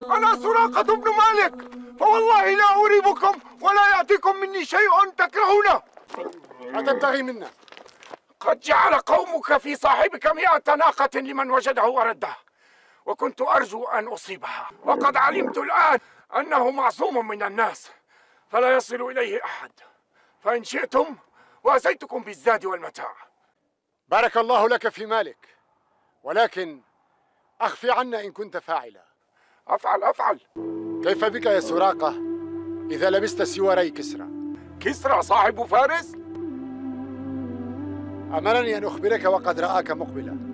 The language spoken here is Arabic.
أنا سراقة بن مالك، فوالله لا أريبكم ولا يأتيكم مني شيء تكرهونه. ما تبتغي منا؟ قد جعل قومك في صاحبك 100 ناقة لمن وجده ورده، وكنت أرجو أن أصيبها، وقد علمت الآن أنه معصوم من الناس فلا يصل إليه أحد، فإن شئتم وأتيتكم بالزاد والمتاع. بارك الله لك في مالك، ولكن أخفي عنا إن كنت فاعلا. أفعل. كيف بك يا سراقة إذا لبست سواري كسرى؟ كسرى صاحب فارس؟ أمرني أن أخبرك وقد رآك مقبلا.